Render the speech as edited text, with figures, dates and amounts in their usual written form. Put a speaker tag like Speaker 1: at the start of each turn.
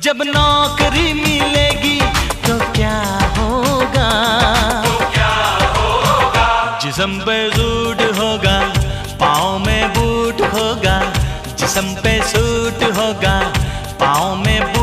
Speaker 1: जब नौकरी मिलेगी तो क्या होगा? जिस्म पे सूट होगा, पाँव में बूट होगा। जिस्म पे सूट होगा, पाँव में बूट